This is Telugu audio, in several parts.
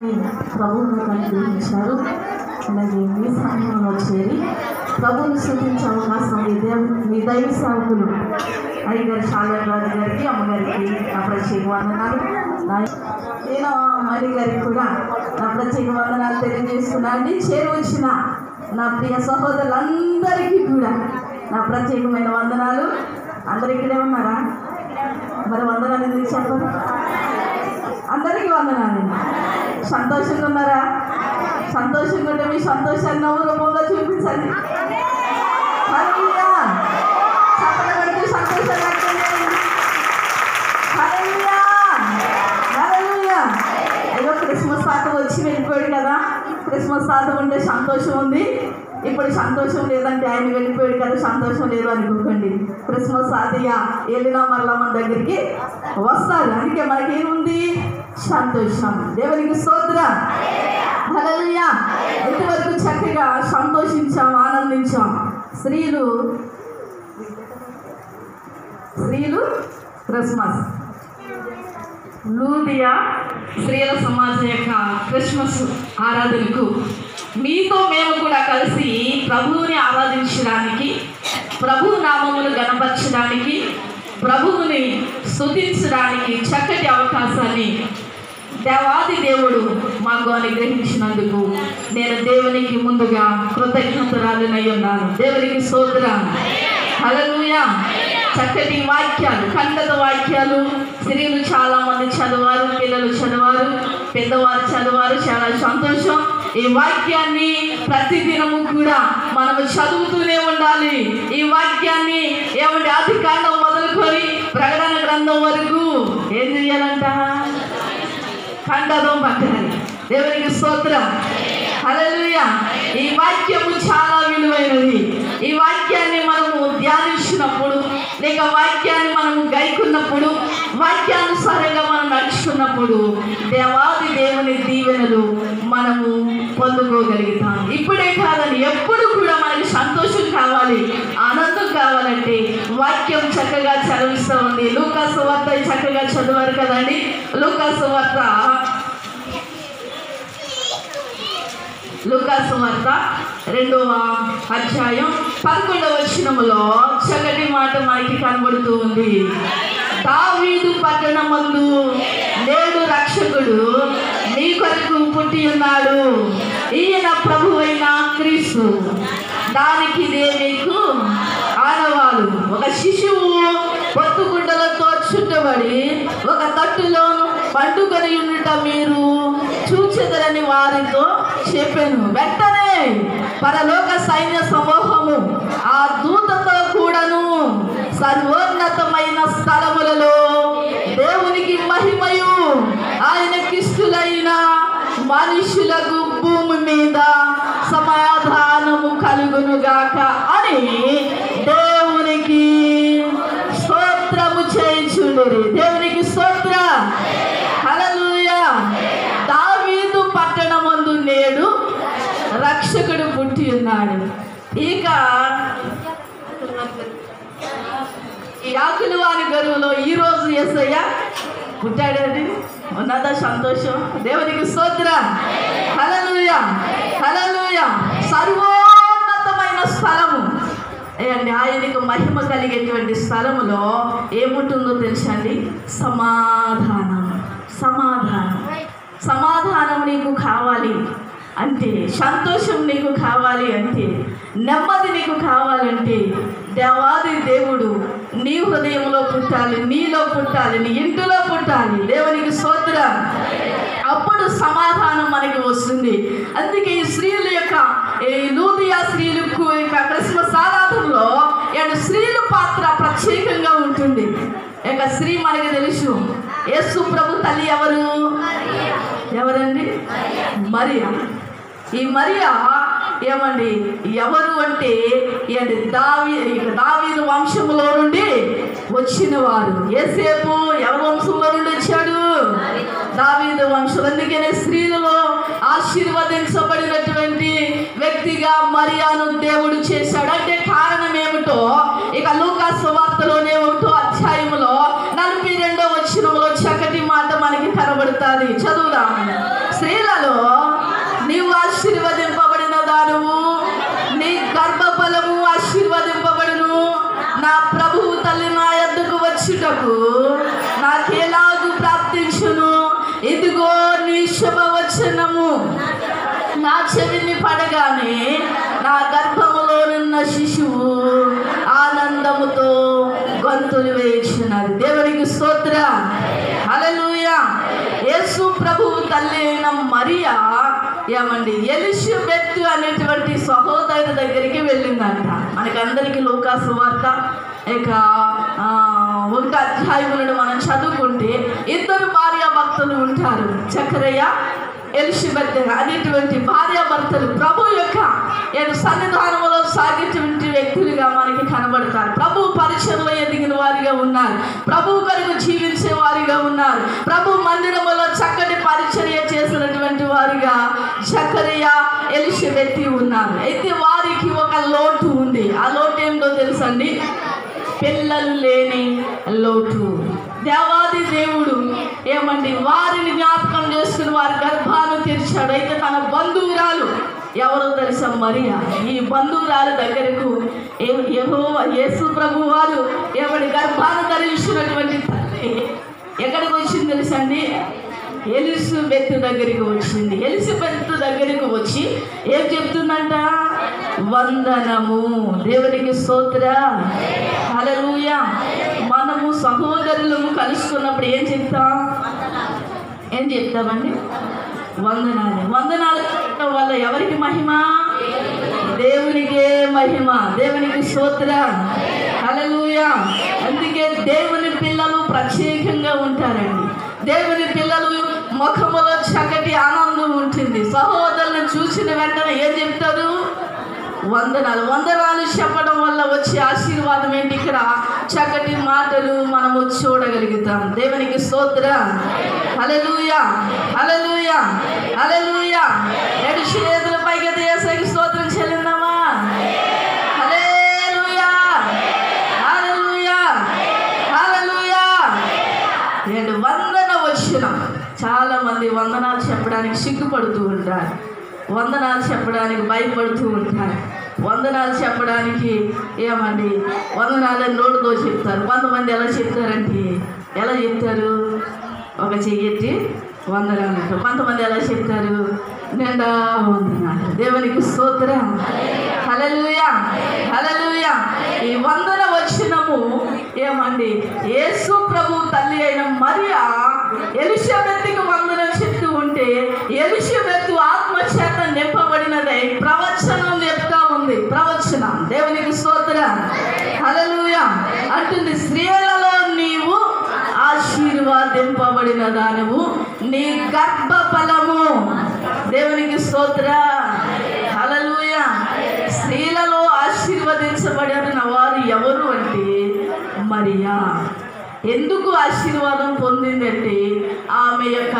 ప్రభువును అనుగ్రహించారు. అలాగే మీ సమయంలో చేరి ప్రభువును స్తుతించే అవకాశం మీ దైవ సేవకులు అయ్యగారు శాలరాజు గారికి, అమ్మగారికి నా ప్రత్యేక వందనాలు. నేను అమ్మాయి గారికి కూడా నా ప్రత్యేక వందనాలు తెలియజేస్తున్నాను. చేరి వచ్చిన నా ప్రియ సహోదరులందరికీ కూడా నా ప్రత్యేకమైన వందనాలు. అందరు ఇక్కడే ఉన్నారా? మరి వందనాలు ఎందుకు చెప్పరు? అందరికీ వందనాలు. సంతోషంగా ఉన్నారా? సంతోషంగా ఉంటే మీ సంతోషాన్ని నవ్వు రూపంలో చూపించండి. హల్లెలూయా! చప్పట్లు కొడుతూ సంతోషంగా హల్లెలూయా! హల్లెలూయా! అయ్యో, క్రిస్మస్ తాత వచ్చి వెళ్ళిపోయాడు కదా. క్రిస్మస్ తాత ఉంటే సంతోషం ఉంది, ఇప్పుడు సంతోషం లేదంటే ఆయన వెళ్ళిపోయాడు కదా, సంతోషం లేదు అనుకోకండి. క్రిస్మస్ తాతయ్య వెళ్ళినా మరలా మన దగ్గరికి వస్తారు. అందుకే మనకేముంది? సంతోషం. దేవునికి స్తోత్రం. హల్లెలూయా! ఇంతవరకు చక్కగా సంతోషించాం, ఆనందించాం. స్త్రీలు క్రిస్మస్, లూదియా స్త్రీల సమాజం యొక్క క్రిస్మస్ ఆరాధనకు మీతో మేము కూడా కలిసి ప్రభువుని ఆరాధించడానికి, ప్రభు నామమును గణపరచడానికి, ప్రభువుని స్తుతించడానికి చక్కటి అవకాశాన్ని దేవాది దేవుడు మాకు అనుగ్రహించినందుకు నేను దేవునికి ముందుగా కృతజ్ఞతరాలునై ఉన్నాను. దేవునికి స్తోత్రం. హల్లెలూయా! చక్కటి వాక్యాలు, ఖండత వాక్యాలు స్త్రీలు చాలామంది చదివారు, పిల్లలు చదివారు, పెద్దవారు చదివారు. చాలా సంతోషం. ఈ వాక్యాన్ని ప్రతిదినము కూడా మనము చదువుతూనే ఉండాలి. ఈ వాక్యాన్ని ఏమంటే ఆది కాండం మొదలుకొని ప్రకటన గ్రంథం వరకు ఏం చేయాలంట? ఖండతం పట్టాలి. దేవునికి స్తోత్రం. హల్లెలూయా! ఈ వాక్యము చాలా విలువైనది. ఈ వాక్యాన్ని మనము ధ్యానించినప్పుడు, లేక వాక్యాన్ని మనము గైకున్నప్పుడు, వాక్యానుసారంగా మనం నడుచుకున్నప్పుడు దేవాది దేవుని దీవెనలు మనము పొందుకోగలుగుతాం. ఇప్పుడే కాదని ఎప్పుడు కూడా మనకి సంతోషం కావాలి, ఆనందం కావాలంటే వాక్యం చక్కగా చదివిస్తూ ఉంది. లూకా సువార్త చక్కగా చదివారు కదండి. లూకా సువార్త 2వ అధ్యాయం 11వ వచనములో చక్కటి మాట మనకి కనబడుతూ ఉంది. దావీదు పట్టణమందు నేడు రక్షకుడు నీ కొరకు పుట్టి ఉన్నాడు, ఈయన ప్రభువైన క్రీస్తు. దానికి ఇదే మీకు ఆనవాలు. ఒక శిశువు పొత్తుగుడ్డలతో చుట్టబడి ఒక తట్టులో పండుకొని ఉండుట మీరు చూచెదరని వారితో చెప్పాను. వెంటనే పరలోక సైన్య సమూహము ఆ దూతతో కూడాను సర్వోన్నతమైన స్థలములలో దేవునికి మహిమయు ఆయనకిష్టులైన మనుషులకు భూమి మీద సమాధానము కలుగునుగాక అని దేవునికి స్తోత్రము చేయుచుండిరి. దేవునికి స్తోత్రం. హల్లెలూయా! దావీదు పట్టణమందు నేడు రక్షకుడు పుట్టి ఉన్నాడు. ఇక యాకులు వారి గరువులో ఈరోజు యేసయ్య పుట్టాడండి. ఉన్నదా సంతోషం? దేవునికి స్తోత్రం. హల్లెలూయా! హల్లెలూయా! సర్వోన్నతమైన స్థలము అండి, ఆయనకు మహిమ కలిగేటువంటి స్థలములో ఏముంటుందో తెలుసండి? సమాధానం. సమాధానం. సమాధానం నీకు కావాలి అంటే, సంతోషం నీకు కావాలి అంటే, నెమ్మది నీకు కావాలంటే దేవాది దేవుడు నీ హృదయంలో పుట్టాలి, నీలో పుట్టాలి, నీ ఇంటిలో పుట్టాలి. దేవునికి స్తోత్రం. అప్పుడు సమాధానం మనకి వస్తుంది. అందుకే ఈ స్త్రీల యొక్క ఈ లూదియా స్త్రీలకు క్రిస్మస్ ఆరాధనలో స్త్రీల పాత్ర ప్రత్యేకంగా ఉంటుంది. ఇక స్త్రీ మనకి తెలుసు, యేసు ప్రభు తల్లి ఎవరండి? మరియా. ఈ మరియా ఏమండి ఎవరు అంటే దావీదు వంశంలో నుండి వచ్చిన వారు. యేసేపు ఎవరి వంశంలో నుండి వచ్చాడు? దావీదు వంశం. అందుకనే స్త్రీలలో ఆశీర్వదించబడినటువంటి వ్యక్తిగా మరియాను దేవుడు చేశాడు. అంటే కారణం ఏమిటో ఇక లూకా సువార్తలోనే 1వ అధ్యాయంలో 42వ వచనంలో చక్కటి మాట మనకి కనబడుతుంది. చదువుదాం. స్త్రీలలో శుభవచనము నా చెవిని పడగానే నా గర్భములోనున్న శిశువు ఆనందముతో గొంతులు వేయించున్నది. దేవునికి స్తోత్రం. హల్లెలూయా. యేసు ప్రభువు తల్లి అయిన మరియా ఏమండి ఎలిషబెత్ అనేటువంటి సహోదరుడి దగ్గరికి వెళ్ళిందంట. మనకందరికీ లూకా సువార్త ఇక 1వ అధ్యాయములను మనం చదువుకుంటే ఇద్దరు భార్యాభర్తలు ఉంటారు. జకరియా, ఎలిషబెత్ అనేటువంటి భార్యాభర్తలు ప్రభు యొక్క సన్నిధానంలో సాగేటువంటి వ్యక్తులుగా మనకి కనబడతారు. ప్రభు పరిచయంలో ఎదిగిన వారిగా ఉన్నారు. ప్రభు కొరకు జీవించే వారిగా ఉన్నారు. ప్రభు మందిరంలో చక్కటి పరిచర్య చేసినటువంటి వారిగా జకరియా, ఎలిషబెత్ ఉన్నారు. అయితే వారికి ఒక లోటు ఉంది. ఆ లోటు ఏంటో తెలుసండి? పిల్లలు లేని లోటు. దేవాది దేవుడు ఏమండి వారిని జ్ఞాపకం చేసుకుని వారి గర్భాన్ని తెరిచాడు. అయితే తన బంధువురాలు ఎవరో తెలుసా? మరియా. ఈ బంధువురాలు దగ్గరకు యెహోవా యేసు ప్రభు వారు ఏమని గర్భాన్ని ధరించినటువంటి తల్లి ఎక్కడికి వచ్చింది తెలుసండి? ఎలిజబెత్ దగ్గరికి వచ్చింది. ఎలిజబెత్ దగ్గరికి వచ్చి ఏం చెప్తుందంట? వందనము. దేవునికి స్తోత్రం. హల్లెలూయా. మనము సహోదరులము కలుసుకున్నప్పుడు ఏం చెప్తామండి? వందనాలు. వందనాలు చెప్పడం వల్ల ఎవరికి మహిమ? దేవునికే మహిమ. దేవునికి స్తోత్రం. హల్లెలూయా. అందుకే దేవుని పిల్లలు ప్రత్యేకంగా ఉంటారండి. దేవుని పిల్లలు ముఖములో చక్కటి ఆనందం ఉంటుంది. సహోదరులను చూసిన వెంటనే ఏం చెప్తారు? వందనాలు. వందనాలు చెప్పడం వల్ల వచ్చే ఆశీర్వాదం ఏంటి? ఇక్కడ చక్కటి మాటలు మనము చూడగలుగుతాం. దేవునికి స్తోత్రం. హల్లెలూయా. హల్లెలూయా. హల్లెలూయా. 2 చేతుల పైకి యేసుకి స్తోత్రం చెల్లిందామా? హల్లెలూయా. హల్లెలూయా. హల్లెలూయా. వందన వచ్చిన చాలా మంది వందనాలు చెప్పడానికి సిగ్గుపడుతూ ఉంటారు. వందనాలు చెప్పడానికి భయపడుతూ ఉంటారు. వందనాలు చెప్పడానికి ఏమండి వందనాలని నోటితో చెప్తారు. కొంతమంది ఎలా చెప్తారంటే ఎలా చెప్తారు? ఒక చెయ్యెత్తి వందనాలు. కొంతమంది ఎలా చెప్తారు? నిండా వందనాలు. దేవునికి స్తోత్రం. హల్లెలూయా. హల్లెలూయా. ఈ వందన వచనము ఏమండి యేసు ప్రభు తల్లి అయిన మరియా ఎలిషబెత్తుకు వందనం చెప్తూ ఉంటే ఎలిషబెత్ ఆత్మచేత నింపబడినదై ప్రవచనం చెప్తా ఉంది. ప్రవచనం. దేవునికి స్తోత్రం. హల్లెలూయా. అంటుంది స్త్రీలలో నీవు ఆశీర్వాదింపబడిన దానవు, నీ గర్భఫలము. దేవునికి స్తోత్రం. హల్లెలూయా. స్త్రీలలో ఆశీర్వదించబడిన వారు ఎవరు అంటే మరియా. ఎందుకు ఆశీర్వాదం పొందిందంటే ఆమె యొక్క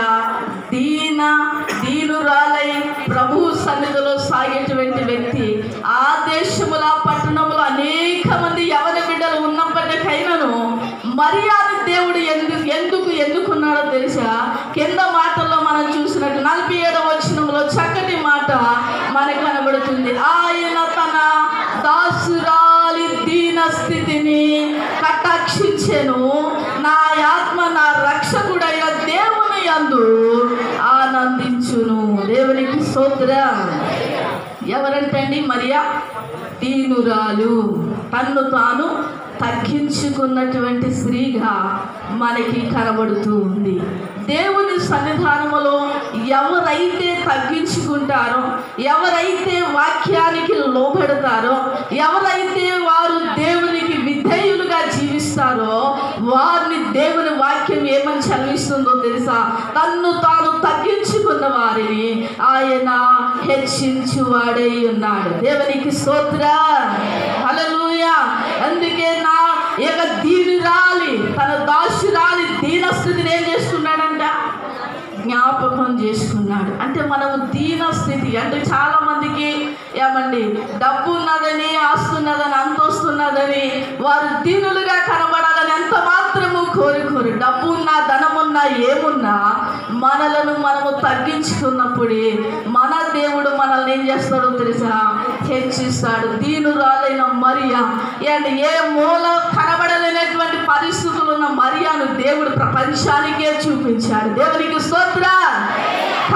దీనురాలై ప్రభు సన్నిధిలో సాగేటువంటి వ్యక్తి. ఆ దేశముల పట్టణంలో అనేక మంది యవన బిడ్డలు ఉన్నప్పటికైనాను మరియాని దేవుడు ఎందుకున్నాడో తెలుసా? కింద మాటల్లో మనం చూసినట్టు 47వ వచనంలో చక్కటి మాట మనకు కనబడుతుంది. ఆయన తన దాసురాలి దీన స్థితిని కటాక్షించెను. నా ఆత్మ నా రక్షకుడైన దేవుని యందు ఆనందించును. దేవునికి స్తోత్రం. ఎవరంటండి మరియా? దీనురాలు. తన్ను తాను తగ్గించుకున్నటువంటి స్త్రీగా మనకి కనబడుతూ ఉంది. దేవుని సన్నిధానములో ఎవరైతే తగ్గించుకుంటారో, ఎవరైతే వాక్యానికి లోబడతారో, ఎవరైతే వారు దేవునికి విధేయులుగా జీవిస్తారో వారిని దేవుని వాక్యం ఏమని చదివిస్తుందో తెలుసా? తన్ను తాను తగ్గించుకున్న వారిని ఆయన హెచ్చించువాడై ఉన్నాడు. దేవునికి స్తోత్రం. హల్లెలూయా. అందుకే నా యొక్క దీనురాలి తన దాసురాలి దీనస్థితిని ఏం చేసుకున్నాడంట? జ్ఞాపకం చేసుకున్నాడు. అంటే మనము దీనస్థితి అంటే చాలా మందికి ఏమండి డబ్బు ఉన్నదని, ఆస్తున్నదని, అంతస్తున్నదని వారు దీనులుగా కనబడాలని ఎంత మాత్రము కోరుకోరు. డబ్బు ఉన్నా, ధనమున్నా, ఏమున్నా మనలను మనము తగ్గించుకున్నప్పుడే మన దేవుడు మనల్ని ఏం చేస్తాడో తెలుసా? హెచ్చిస్తాడు. దీనురాలైన మరియా అండ్ ఏ మూల కనబడలేనటువంటి పరిస్థితులు ఉన్న మరియాను దేవుడు ప్రపంచానికే చూపించాడు. దేవునికి స్తోత్రం.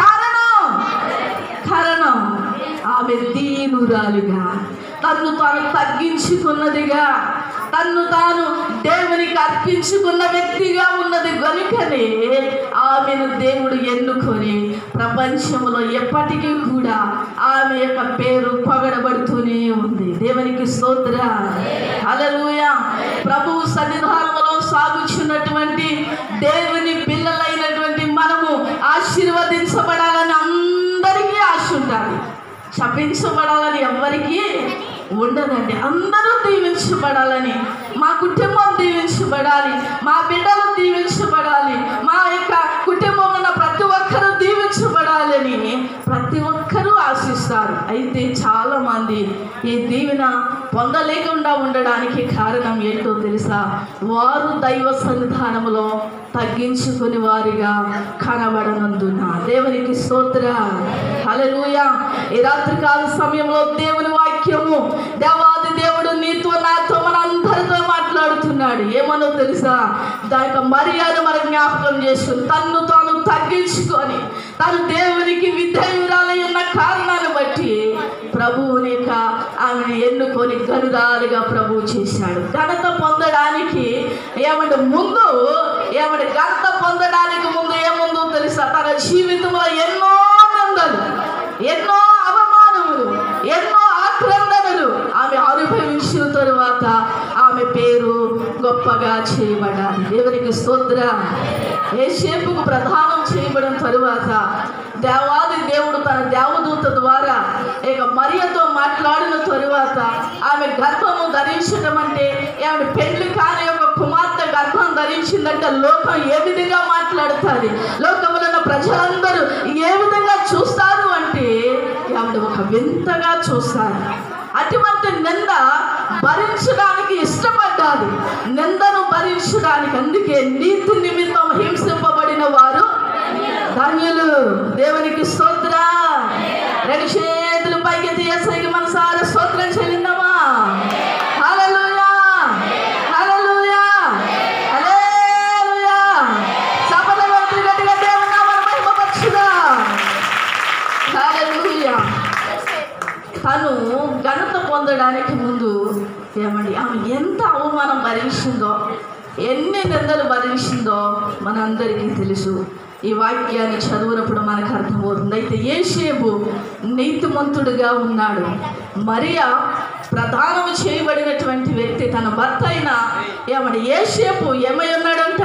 విధేయురాలుగా, తన్ను తాను తగ్గించుకున్నదిగా, తన్ను తాను దేవునికి అర్పించుకున్న వ్యక్తిగా ఉన్నది కనుకనే ఆమెను దేవుడు ఎన్నుకొని ప్రపంచంలో ఎప్పటికీ కూడా ఆమె యొక్క పేరు పొగడబడుతూనే ఉంది. దేవునికి స్తోత్రం. హల్లెలూయా. ప్రభువు సన్నిధానంలో సాగుచున్నటువంటి దేవుని పిల్లలైనటువంటి మనము ఆశీర్వదించబడాలని అందరికీ ఆశ ఉండాలి. శపించబడాలని ఎవరికి ఉండదండి. అందరూ దీవించబడాలని, మా కుటుంబం దీవించబడాలి, మా బిడ్డలు దీవించబడాలి, మా యొక్క కుటుంబంలో ఉన్న ప్రతి ఒక్కరూ దీవించబడాలని ప్రతి ఒక్కరూ ఆశిస్తారు. అయితే చాలామంది ఈ దీవెన పొందలేకుండా ఉండడానికి కారణం ఏంటో తెలుసా? వారు దైవ సన్నిధానంలో తగ్గించుకుని వారిగా కనబడనందున. దేవునికి స్తోత్రం. హల్లెలూయా. ఈ రాత్రికాల సమయంలో దేవుని వాక్యము, దేవాది దేవుడు నీతో నాతో మనందరితో మాట్లాడుతున్నాడు. ఏమనో తెలుసా? దాని మర్యాద మన జ్ఞాపకం చేసుకుని తన్ను తాను తగ్గించుకొని తను దేవునికి విధేయురాలై ఉన్న కారణాన్ని బట్టి ప్రభువుని ఆమెను ఎన్నుకొని గనురాలుగా ప్రభువు చేశాడు. ఘనత పొందడానికి ఘనత పొందడానికి ముందు ఏముందో తెలుసా? తన జీవితంలో ఎన్నో నిందలు, ఎన్నో అవమానములు, ఎన్నో ఆక్రందనలు ఆమె అనుభవించిన తరువాత ఆమె పేరు గొప్పగా చేయబడాలి. దేవునికి స్తోత్రం. యోసేపుకు ప్రదానం చేయబడిన తరువాత దేవాది దేవుడు తన దేవదూత ద్వారా ఇక మరియతో మాట్లాడిన తరువాత ఆమె గర్భము ధరించడం అంటే, ఆమె పెళ్లి కాని ఒక కుమార్తె గర్భం ధరించిందంటే లోకం ఏ విధంగా మాట్లాడుతుంది, లోకంలో ఉన్న ప్రజలందరూ ఏ విధంగా చూస్తారు అంటే ఆమె ఒక వింతగా చూస్తారు. అటువంటి నింద భరించడానికి ఇష్టపడ్డాలి, నిందను భరించడానికి. అందుకే నీతి నిమిత్తం హింసింపబడిన వారు ధన్యులు. దేవునికి స్తోత్రం. రెండు చేతులు పైకి యేసయ్యకి మనసారా స్తోత్రం చెల్లిందామా? హల్లెలూయా, హల్లెలూయా, హల్లెలూయా. చప్పట్లు కొట్టి గట్టిగా దేవుని నామమును మహిమపరచుదాం. హల్లెలూయా. తను ఘనత పొందడానికి ముందు ఆమె ఎంత అవమానం భరించిందో, ఎన్ని నిందలు భరించిందో మనందరికీ తెలుసు. ఈ వాక్యాన్ని చదివినప్పుడు మనకు అర్థమవుతుంది. అయితే యోసేపు నీతిమంతుడుగా ఉన్నాడు. మరియా ప్రదానం చేయబడినటువంటి వ్యక్తి. తన భర్త అయిన యోసేపు ఏమై ఉన్నాడంట?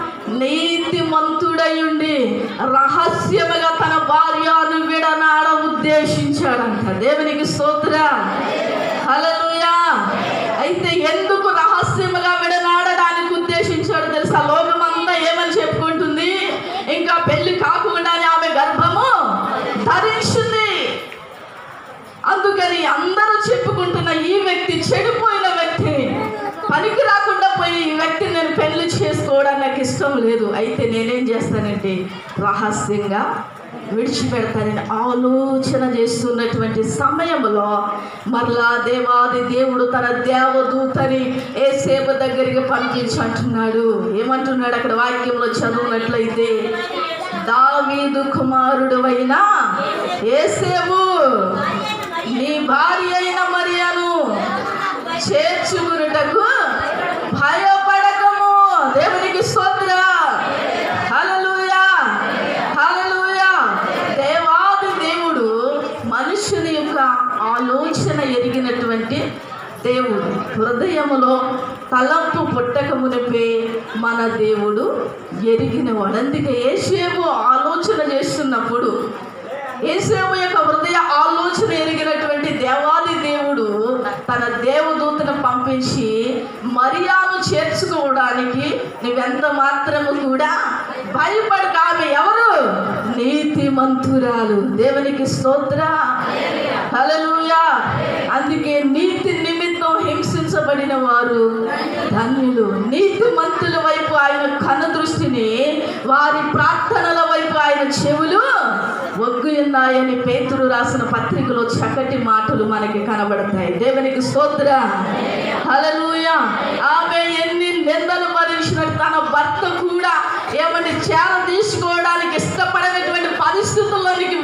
నీతిమంతుడై ఉండి రహస్యముగా తన భార్యను విడనాడ ఉద్దేశించాడంట. దేవునికి స్తోత్రం. హల్లెలూయా. అయితే ఎందుకు రహస్యముగా విడనాడడానికి ఉద్దేశించాడు తెలుసా? లోకమంతా ఏమని చెప్పుకుంటుంది? ఇంకా పెళ్లి కాకుండానే ఆమె గర్భము ధరించింది. అందుకని అందరూ చెప్పుకుంటున్న ఈ వ్యక్తి చెడిపోయిన వ్యక్తి, పనికి రాకుండా పోయి ఈ వ్యక్తిని నేను పెళ్లి చేసుకోవడానికి నాకు ఇష్టం లేదు. అయితే నేనేం చేస్తానంటే రహస్యంగా విడిచిపెడతానని ఆలోచన చేస్తున్నటువంటి సమయంలో మరలా దేవాది దేవుడు తన దేవదూతని యోసేపు దగ్గరికి పంపించి అంటున్నాడు. ఏమంటున్నాడు అక్కడ వాక్యంలో చదువునట్లయితే, దావీదు కుమారుడు అయిన యోసేపు, నీ భార్య అయిన మరియను చేర్చుకున్నటకు భయపడకము. దేవునికి స్తోత్రం. హల్లెలూయా, హల్లెలూయా. దేవాది దేవుడు మనుషుని యొక్క ఆలోచన ఎరిగినటువంటి దేవుడు. హృదయములో తలంపు పుట్టక మునిపే మన దేవుడు ఎరిగినవాడు. అందుకే యోసేపు ఆలోచన చేస్తున్నప్పుడు యోసేపు యొక్క హృదయ ఆలోచన ఎరిగినటువంటి దేవాది దేవుడు తన దేవదూతను పంపించి మరియాను చేర్చుకోవడానికి నువ్వెంత మాత్రము కూడా భయపడక. ఆమె ఎవరు? నీతిమంతురాలు. దేవునికి స్తోత్రం. హల్లెలూయా. అందుకే నీతి నిమిత్తం హింసించబడిన వారు ధన్యులు. నీతిమంతుల వైపు ఆయన కనుదృష్టిని, వారి ప్రార్థనల వైపు ఆయన చెవులు ఒగ్గు ఉన్నాయని పేతురు రాసిన పత్రికలో చక్కటి మాటలు మనకి కనబడతాయి. దేవునికి స్తోత్రం. హల్లెలూయా. ఆమె ఎన్ని నిందలు భరించినట్టు తన భర్త కూడా ఏమంటే చేర తీసుకోవడానికి ఇష్టపడినటువంటి పరిస్థితుల్లోనికి వెళ్ళిపోయి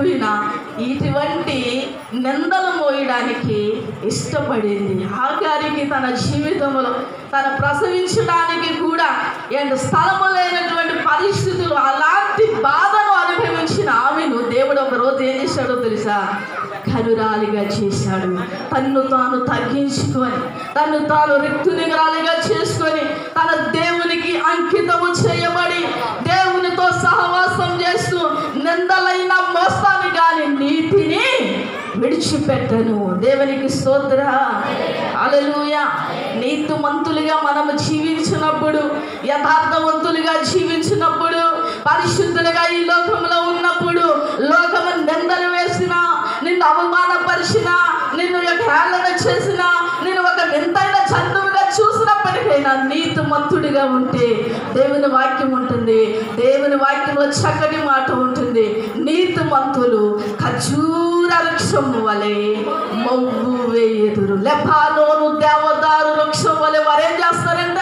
లేకపోయినా ఇటువంటి నిందలు మోయడానికి ఇష్టపడింది. హాగారికి తన జీవితంలో తను ప్రసవించడానికి కూడా స్థలము లేనటువంటి పరిస్థితులు, అలాంటి బాధను అనుభవించిన ఆమెను దేవుడు ఒక రోజు ఏం చేశాడో తెలుసా? కనురాలిగా చేశాడు. తన్ను తాను తగ్గించుకొని, తన్ను తాను రిక్తునిరాలిగా చేసుకొని, తన దేవునికి అంకితము చేయబడి, దేవునితో సహవాసం చేస్తూ నిందలైన మోస్తాను కానీ నీతిని విడిచిపెట్టను. దేవునికి స్తోత్ర. హల్లెలూయా. నీతిమంతులుగా మనము జీవించినప్పుడు, యథార్థవంతులుగా జీవించినప్పుడు, పరిశుద్ధులుగా ఈ లోకంలో ఉన్నప్పుడు, లోకము నిందలు వేసినా, నిన్ను అవమానపరిచినా, నిన్ను హేళన చేసినా, నిన్ను ఒక వింతైన జంతువుగా చూసినప్పటికైనా నీతిమంతుడిగా ఉంటే దేవుని వాక్యం ఉంటుంది. దేవుని వాక్యంలో చక్కటి మాట ఉంటుంది. నీతిమంతులు ఖర్జూర వృక్షము వలె మొగ్గు వేయుదురు. లెబానోను దేవదారు వృక్షం వలె వారు ఏం చేస్తారంట?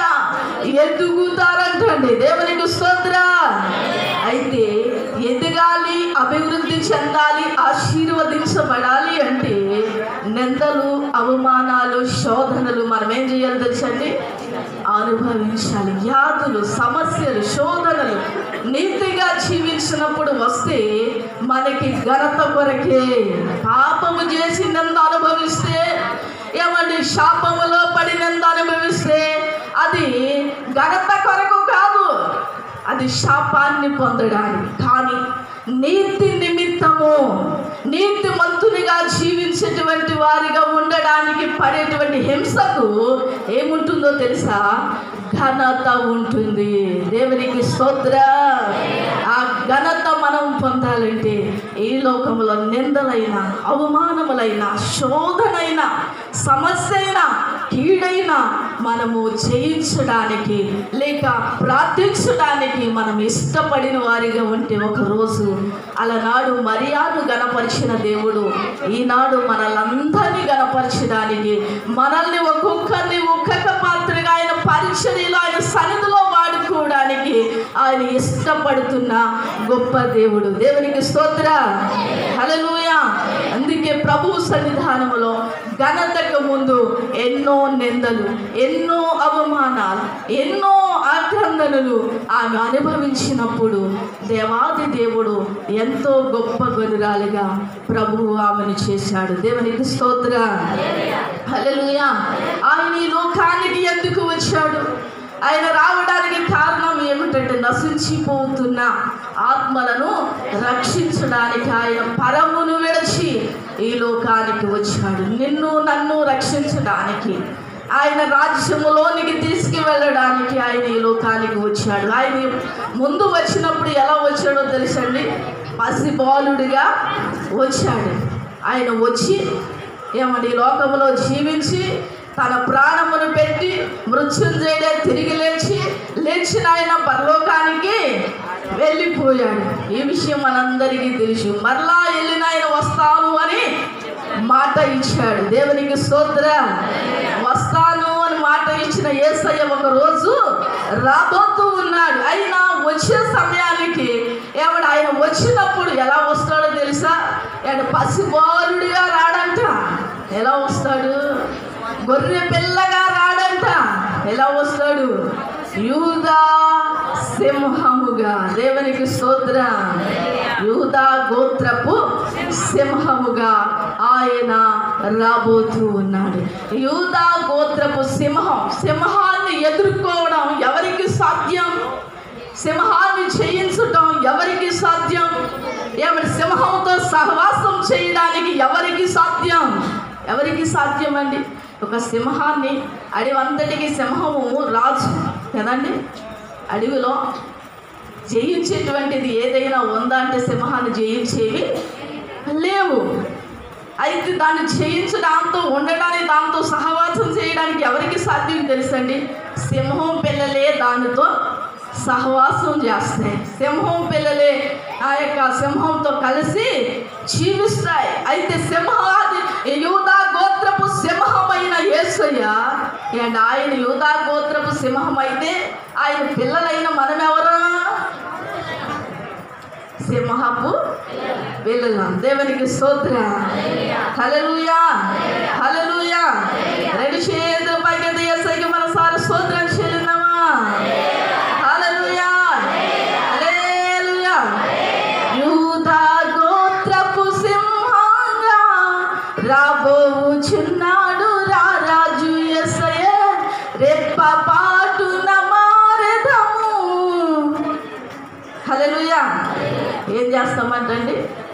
ఎదుగుతారంటండి. దేవునికి స్తోత్ర. అయితే ఎదగాలి, అభివృద్ధి చెందాలి, ఆశీర్వదించబడాలి అంటే నిందలు, అవమానాలు, శోధనలు మనం ఏం చేయాలి తెలుసండి? అనుభవించాలి. వ్యాధులు, సమస్యలు, శోధనలు నీతిగా జీవించినప్పుడు వస్తే మనకి ఘనత కొరకే. పాపము చేసి నింద అనుభవిస్తే, ఏమండి, శాపములో పడి నింద అనుభవిస్తే అది ఘనత కొరకు కాదు, అది శాపాన్ని పొందడానికి. కానీ నీతి నిమిత్తము నీతిమంతునిగా జీవించేటువంటి వారిగా ఉండడానికి పడేటువంటి హింసకు ఏముంటుందో తెలుసా? ఘనత ఉంటుంది. దేవునికి స్తోత్ర. ఆ ఘనత మనం పొందాలంటే ఈ లోకంలో నిందలైన, అవమానములైన, శోధనైన, సమస్య అయినా, కీడైనా మనము జయించడానికి లేక ప్రార్థించడానికి మనం ఇష్టపడిన వారిగా ఉంటే ఒకరోజు అలనాడు మరియాను గణపరిచిన దేవుడు ఈనాడు మనలందరినీ గణపరచడానికి, మనల్ని ఒక్కొక్కరిని ఒక్కొక్క పాత్రగా ఆయన పరిచర్యలో, ఆయన సన్నిధిలో వాడుకోవడానికి ఆయన ఇష్టపడుతున్న గొప్ప దేవుడు. దేవునికి స్తోత్ర. హల్లెలూయా. అందుకే ప్రభువు సన్నిధానములో ఘనతకు ముందు ఎన్నో నిందలు, ఎన్నో అవమానాలు, ఎన్నో ఆక్రందనలు ఆమె అనుభవించినప్పుడు దేవాది దేవుడు ఎంతో గొప్ప గనురాలుగా ప్రభువు ఆమెను చేశాడు. దేవునికి స్తోత్ర. హల్లెలూయా. ఆయన ఈ లోకానికి ఎందుకు వచ్చాడు? ఆయన రావడానికి కారణం ఏమిటంటే నశించిపోతున్న ఆత్మలను రక్షించడానికి ఆయన పరమును విడిచి ఈ లోకానికి వచ్చాడు. నిన్ను నన్ను రక్షించడానికి, ఆయన రాజ్యములోనికి తీసుకువెళ్ళడానికి ఆయన ఈ లోకానికి వచ్చాడు. ఆయన ముందు వచ్చినప్పుడు ఎలా వచ్చాడో తెలుసండి? పసిబాలుడిగా వచ్చాడు. ఆయన వచ్చి ఏమని లోకంలో జీవించి తన ప్రాణమును పెట్టి మృత్యుంజయుడే తిరిగి లేచిన ఆయన పరలోకానికి వెళ్ళిపోయాడు. ఈ విషయం మనందరికీ తెలుసు. మరలా వెళ్ళిన ఆయన వస్తాను అని మాట ఇచ్చాడు. దేవునికి స్తోత్ర. వస్తాను అని మాట ఇచ్చిన యేసయ్య ఒక రోజు రాబోతూ ఉన్నాడు. అయినా వచ్చే సమయానికి ఆయన వచ్చినప్పుడు ఎలా వస్తాడో తెలుసా? పసిబాలుడిగా రాడంట. ఎలా వస్తాడు? గొర్రె పిల్లగా రాడంట. ఎలా వస్తాడు? యూదా సింహముగా. దేవునికి స్తోత్ర. యూదా గోత్రపు సింహముగా ఆయన రాబోతూ ఉన్నాడు. యూదా గోత్రపు సింహం. సింహాన్ని ఎదుర్కోవడం ఎవరికి సాధ్యం? సింహాన్ని జయించడం ఎవరికి సాధ్యం? సింహంతో సహవాసం చేయడానికి ఎవరికి సాధ్యం? ఎవరికి సాధ్యం అండి? ఒక సింహాన్ని, అడవంతటికి సింహము రాజు కదండి. అడవిలో జయించేటువంటిది ఏదైనా ఉందా అంటే సింహాన్ని జయించేవి లేవు. అయితే దాన్ని జయించడంతో ఉండడానికి, దాంతో సహవాసం చేయడానికి ఎవరికి సాధ్యం తెలుసండి? సింహం పిల్లలే దానితో సహవాసం చేస్తాయి. సింహం పిల్లలే ఆ యొక్క సింహంతో కలిసి జీవిస్తాయి. అయితే యూదా గోత్రపు సింహమైన యేసయ్య ఆయన యూదా గోత్రపు సింహం అయితే ఆయన పిల్లలైన మనమెవరు? సింహపు వెళ్ళదాం. దేవునికి స్తోత్రం. హల్లెలూయా, హల్లెలూయా. రెండు చేతుల పైకి యేసయ్యకి మనసారా స్తోత్రం చెల్లిద్దామా? హల్లెలూయా, హల్లెలూయా. యూదా గోత్రపు సింహంగా రాబోచున్నాడు రారాజు యేసయ్య, రెప్పపాటున మారెదము. హల్లెలూయా. ఏం చేస్తామంటండి?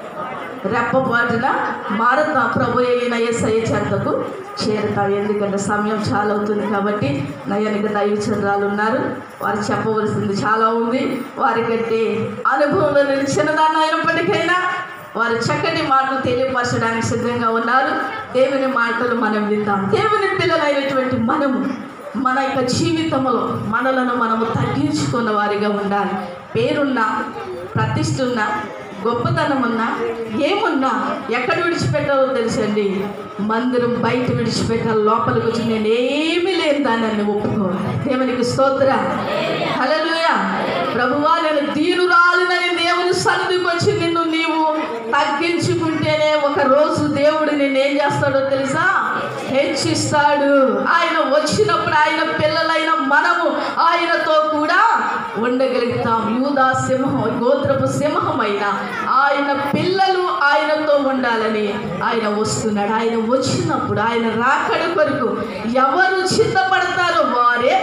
రెప్పపాటున మారతాం. ప్రభు అయిన యేసయ్య చెంతకు చేరుతాం. ఎందుకంటే సమయం చాలా అవుతుంది కాబట్టి నయనక దైవచంద్రాలు ఉన్నారు, వారు చెప్పవలసింది చాలా ఉంది. వారికంటే అనుభవంలో చిన్నదాన్ని అయినప్పటికైనా వారు చక్కటి మాటలు తెలియపరచడానికి సిద్ధంగా ఉన్నారు. దేవుని మాటలు మనం విందాం. దేవుని పిల్లలైనటువంటి మనము మన యొక్క జీవితంలో మనలను మనము తగ్గించుకున్న వారిగా ఉండాలి. పేరున్నా, ప్రతిష్ఠ ఉన్నా, గొప్పతనం ఉన్నా, ఏమున్నా ఎక్కడ విడిచిపెట్టాలో తెలుసండి. మందిరం బయట విడిచిపెట్టాలి, లోపలికి వచ్చి నేను ఏమీ లేని దాన్ని ఒప్పుకోవాలి. దేవునికి స్తోత్రం. హల్లెలూయా. ప్రభువా, నేను దీనురాలినని దేవుని సన్నిధికి వచ్చి నిన్ను నీవు తగ్గించుకుంటేనే ఒక రోజు దేవుడు నిన్నేం చేస్తాడో తెలుసా? హెచ్చిస్తాడు. ఆయన వచ్చినప్పుడు ఆయన పిల్లలైన మనము ఆయనతో కూడా ఉండగలుగుతాం. యూదా సింహం, గోత్రపు సింహమైన ఆయన పిల్లలు ఆయనతో ఉండాలని ఆయన వస్తున్నాడు. ఆయన వచ్చినప్పుడు ఆయన రాకడ కొరకు ఎవరు సిద్ధపడతారో వారే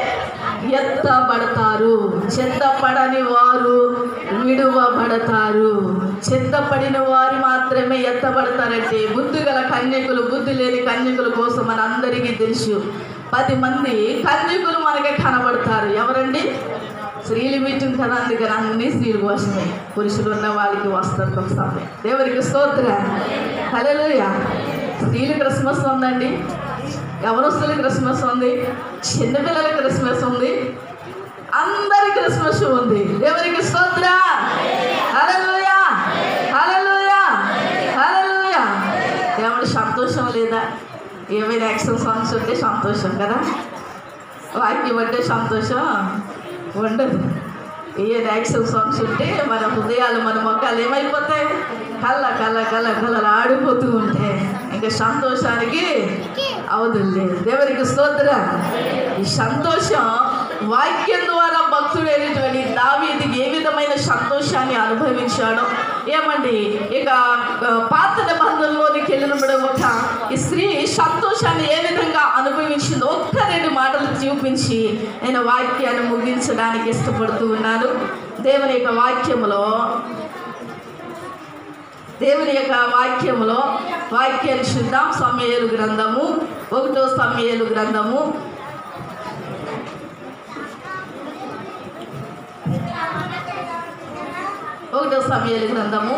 ఎత్తబడతారు. సిద్ధపడని వారు విడువబడతారు. సిద్ధపడిన వారు మాత్రమే ఎత్తబడతారంటే బుద్ధి గల కన్యకులు, బుద్ధి లేని కన్యకుల కోసం మన అందరికీ తెలుసు. 10 మంది కన్యకులు మనకి కనబడతారు. ఎవరండి? స్త్రీలు మీటింగ్ కదా, అందుకని అన్ని స్త్రీల కోసమే. పురుషులు ఉన్న వాళ్ళకి వస్తారు ఒక సమయం. దేవునికి స్తోత్రం. హల్లెలూయా. స్త్రీలు క్రిస్మస్ ఉందండి, యవనస్తులు క్రిస్మస్ ఉంది, చిన్నపిల్లల క్రిస్మస్ ఉంది, అందరి క్రిస్మస్ ఉంది. దేవునికి స్తోత్రం. హల్లెలూయా, హల్లెలూయా, హల్లెలూయా. దేవుడి సంతోషం లేదా? ఏమైనా యాక్షన్ సాంగ్స్ ఉంటే సంతోషం కదా, వాక్యం అంటే సంతోషం ఉండదు. ఏ యాక్షన్ సాంగ్స్ ఉంటే మన హృదయాలు, మన మొక్కలు ఏమైపోతాయి? కళ్ళ కళ్ళ కళ్ళ కళ్ళ ఆడిపోతూ ఉంటాయి. ఇంకా సంతోషానికి అవధులు లేదు. దేవునికి స్తోత్రం. ఈ సంతోషం వాక్యం ద్వారా భక్తుడైనటువంటి దావీదుకి ఏ విధమైన సంతోషాన్ని అనుభవించాడో ఏమండి. ఇక పాత నిబంధనలోనికి వెళ్ళినప్పుడు ఒక ఈ స్త్రీ సంతోషాన్ని ఏ విధంగా అనుభవించిందో ఒక్క 2 మాటలు చూపించి నేను వాక్యాన్ని ముగించడానికి ఇష్టపడుతూ ఉన్నాను. దేవుని యొక్క వాక్యములో వాక్యాన్ని చూద్దాం. సమూయేలు గ్రంథము 1వ సమూయేలు గ్రంథము 1వ సమూయేలు గ్రంథము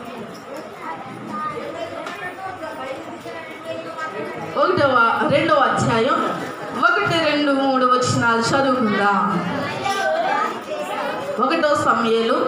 2వ అధ్యాయం 1, 2, 3 వచనాలు చదువుకుందాం. 1వ సమూయేలు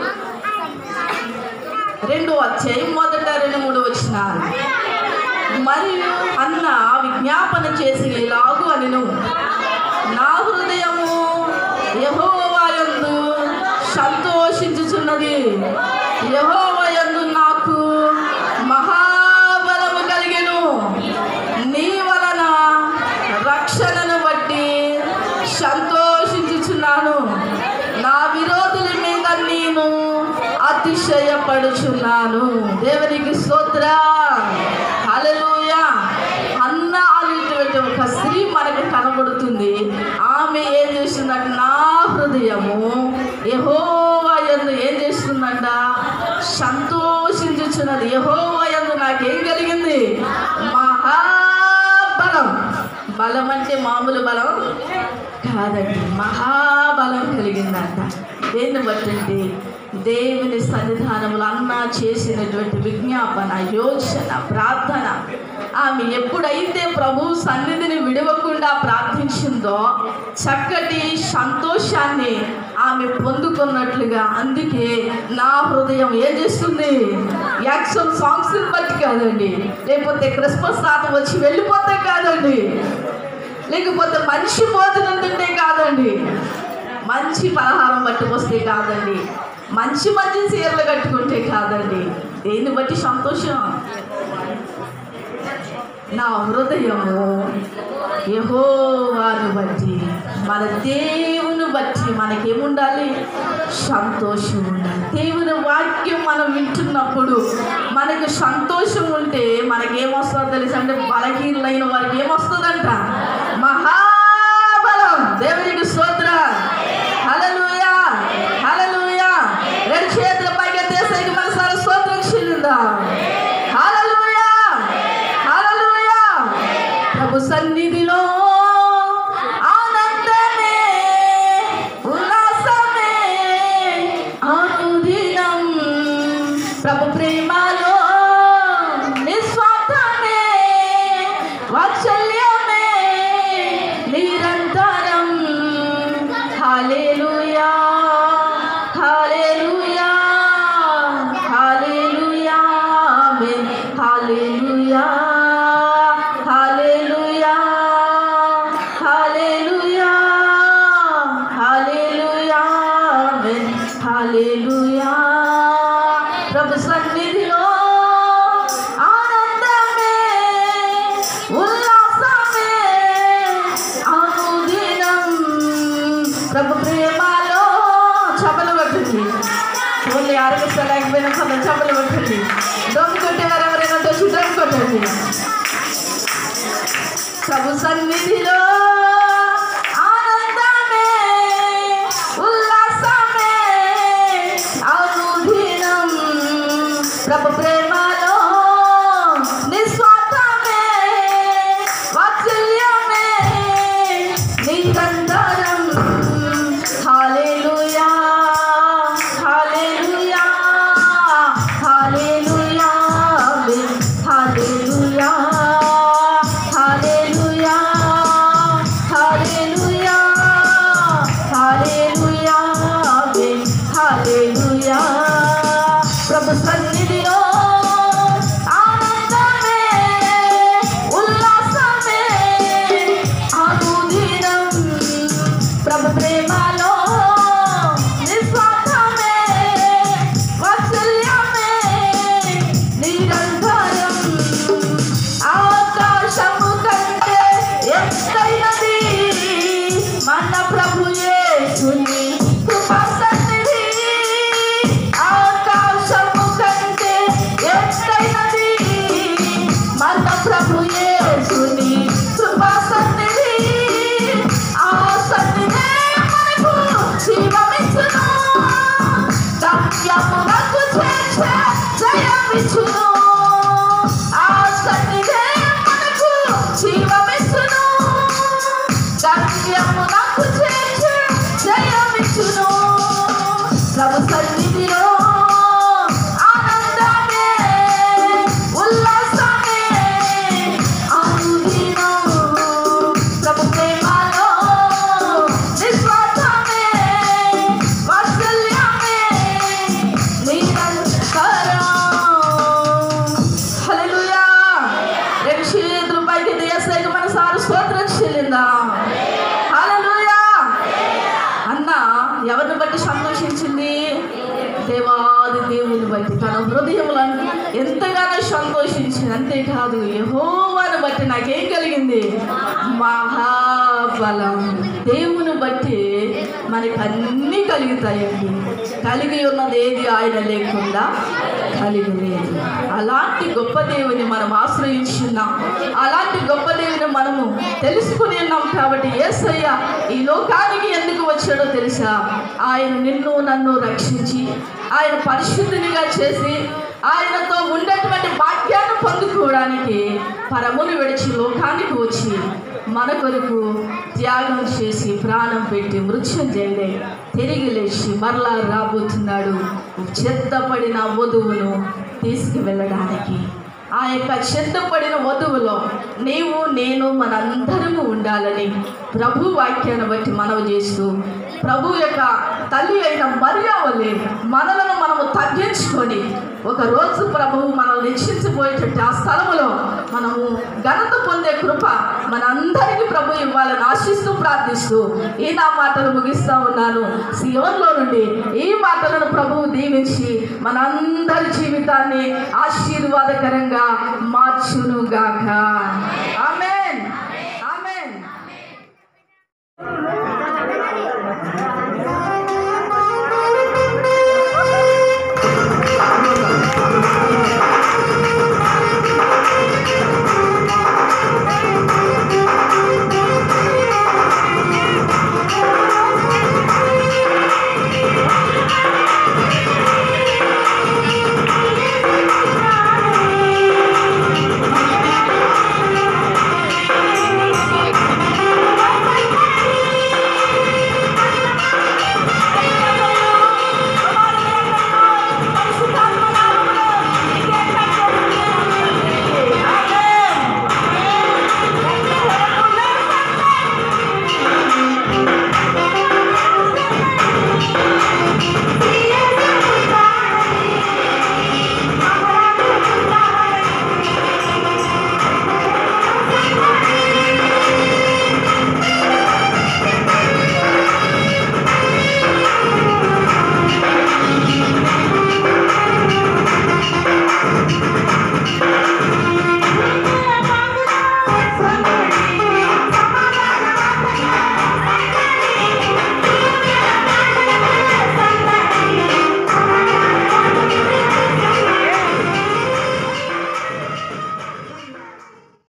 2వ అధ్యాయం 1, 2, 3 వచనాలు. మరియు అన్న విజ్ఞాపన చేసి ఇలాగు అనెను, నా హృదయము యెహోవా యందు సంతోషించుచున్నది, యెహోవా యందు నాకు మహాబలము కలిగెను. నీ వలన రక్షణను బట్టి సంతోషించుచున్నాను. నా విరోధుల మీద నేను అతిశయపడుచున్నాను. దేవునికి స్తోత్రం. హల్లెలూయా. అన్న అనేటువంటి ఒక స్త్రీ మనకు కనబడుతుంది. ఆమె ఏం చేస్తుందంట? నా హృదయము యెహోవా యందు ఏం చేస్తుందంట? సంతోషించుచున్నది. యెహోవా యందు నాకేం కలిగింది? మహాబలం. బలం అంటే మామూలు బలం కాదండి, మహాబలం కలిగిందంట. దేన్ని బట్టి? దేవుని సన్నిధానంలో అన్న చేసినటువంటి విజ్ఞాపన, యోచన, ప్రార్థన. ఆమె ఎప్పుడైతే ప్రభు సన్నిధిని విడవకుండా ప్రార్థించిందో చక్కటి సంతోషాన్ని ఆమె పొందుకున్నట్లుగా. అందుకే నా హృదయం ఏం చేస్తుంది? యాక్షన్ సాంగ్స్ని బట్టి కాదండి, లేకపోతే క్రిస్మస్ తాత వచ్చి వెళ్ళిపోతే కాదండి, లేకపోతే మంచి భోజనం తింటే కాదండి, మంచి పలహారం పట్టుకొస్తే కాదండి, మంచి మంచి చీరలు కట్టుకుంటే కాదండి. దేన్ని బట్టి సంతోషం? నా హృదయము యెహోవాను బట్టి, మన దేవుని బట్టి మనకేముండాలి? సంతోషం ఉండాలి. దేవుని వాక్యం మనం వింటున్నప్పుడు మనకు సంతోషం ఉంటే మనకేమొస్తుందో తెలుసా? అంటే బలహీనులైన వారికి ఏమొస్తుందంట? మహాబలం. దేవునికి స్తోత్రం. హల్లెలూయా, హల్లెలూయా. రెండు చేతుల పైకి ఎత్తేసరికి మనసారా స్తోత్రం చెల్లిందాం. హల్లెలూయా, హల్లెలూయా. ప్రభు సన్నిధిలో ఆనందమే, ఉల్లాసమే అనుదినం. ప్రభు ప్రేమలో నిస్వార్థమే, వాత్సల్యమే నిరంతరం. హల్లెలూయా, హల్లెలూయా, హల్లెలూయా, ఆమేన్. హల్లెలూయా, హల్లెలూయా, హల్లెలూయా, హల్లెలూయా, ఆమేన్. హల్లెలూయా. ప్రభు సన్నిధిలో ఆనందమే, ఉల్లాసమే అనుదినం. ప్రభు ప్రేమలో చపలు పట్టింది. ఓన్లీ ఆరోగ్యలేకపోయినా కొంత చపలు పట్టింది. దొంగ కొట్టేవారు ఎవరైనా వచ్చి దొంగ కొట్టండి. ప్రభు సన్నిధిలో ఆనందమే, ఉల్లాసమే అనుదినం. ప్రభు ప్రేమలో నిస్వార్థమే, వాత్సల్యమే నిరంతరం. హల్లెలూయా, హల్లెలూయా, హల్లెలూయా, ఆమేన్. హల్లెలూయా, హల్లెలూయా, హల్లెలూయా, హల్లెలూయా, ఆమేన్. హల్లెలూయా. ప్రభు సన్నిధిలో ఆనందమే, ఉల్లాసమే అనుదినం. ప్రభు ప్రేమలో నిస్వార్థమే, వాత్సల్యమే నిరంతరం. ఆకాశము కంటే ఎత్తైనది మన ప్రభు యేసుని కృపా సన్నిధి. ఆకాశము కంటే ఎత్తైనది మన ప్రభు యేసుని కృపా సన్నిధి. ఆ సన్నిధే మనకు జీవమిచ్చును, సత్యమునకు చేర్చే జయమిచ్చును. ఆ సన్నిధే మనకు జీవమిచ్చును, సత్యమునకు చేర్చే జయమిచ్చును. ప్రభు సన్నిధిలో ఆనందమే, ఉల్లాసమే అనుదినం. ప్రభు ప్రేమలో నిస్వార్థమే, వాత్సల్యమే నిరంతరం. హల్లెలూయా. రెండు చేతులు పైకి దేశానికి మనసారా స్తోత్రం చెల్లిందాం. హల్లెలూయా. అన్న ఎవరిని బట్టి సంతోషించింది? దేవాది దేవుని బట్టి. తన హృదయంలో ఎంతగానో సంతోషించింది. అంతేకాదు యెహోవాను బట్టి నాకేం కలిగింది? మహాబలం. దేవుని బట్టి మనకు అన్నీ కలుగుతాయండి. కలిగి ఉన్నది ఏది ఆయన లేకుండా కలిగి లేదు. అలాంటి గొప్ప దేవుని మనం ఆశ్రయించున్నాం. అలాంటి గొప్ప దేవుని మనము తెలుసుకుని ఉన్నాం. కాబట్టి యేసయ్య ఈ లోకానికి ఎందుకు వచ్చాడో తెలుసా? ఆయన నిన్ను నన్ను రక్షించి, ఆయన పరిశుద్ధినిగా చేసి, ఆయనతో ఉండేటువంటి భాగ్యాన్ని పొందుకోవడానికి పరమును విడిచి లోకానికి వచ్చి మన కొరకు త్యాగం చేసి ప్రాణం పెట్టి మృత్యుంజయుడై తిరిగి లేచి మరలా రాబోతున్నాడు సిద్ధపడిన వధువును తీసుకువెళ్ళడానికి. ఆ యొక్క సిద్ధపడిన వధువులో నీవు నేను మనందరము ఉండాలని ప్రభు వాక్యాన్ని బట్టి మనవి చేస్తూ ప్రభు యొక్క తల్లి అయిన మరియా వలె మనలను మనము తగ్గించుకొని ఒక రోజు ప్రభువు మనల్ని నిశ్చించిపోయేటట్టు ఆ స్థలములో మనము ఘనత పొందే కృప మనందరికీ ప్రభు ఇవ్వాలని ఆశిస్తూ ప్రార్థిస్తూ ఈ నా మాటలు ముగిస్తా ఉన్నాను. సియోన్లో నుండి ఈ మాటలను ప్రభువు దీవించి మనందరి జీవితాన్ని ఆశీర్వాదకరంగా మార్చునుగాక.